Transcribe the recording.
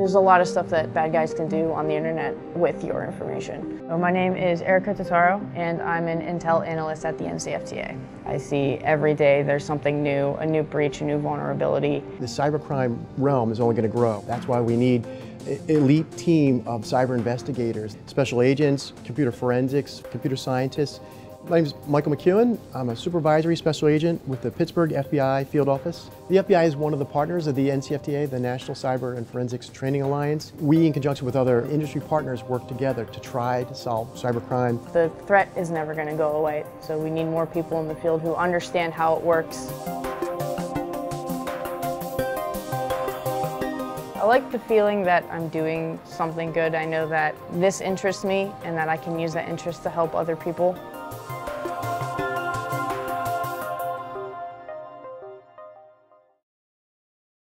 There's a lot of stuff that bad guys can do on the internet with your information. So my name is Erica Totaro, and I'm an Intel analyst at the NCFTA. I see every day there's something new, a new breach, a new vulnerability. The cybercrime realm is only going to grow. That's why we need an elite team of cyber investigators, special agents, computer forensics, computer scientists. My name is Michael McEwen. I'm a supervisory special agent with the Pittsburgh FBI field office. The FBI is one of the partners of the NCFTA, the National Cyber and Forensics Training Alliance. We, in conjunction with other industry partners, work together to try to solve cybercrime. The threat is never going to go away, so we need more people in the field who understand how it works. I like the feeling that I'm doing something good. I know that this interests me and that I can use that interest to help other people.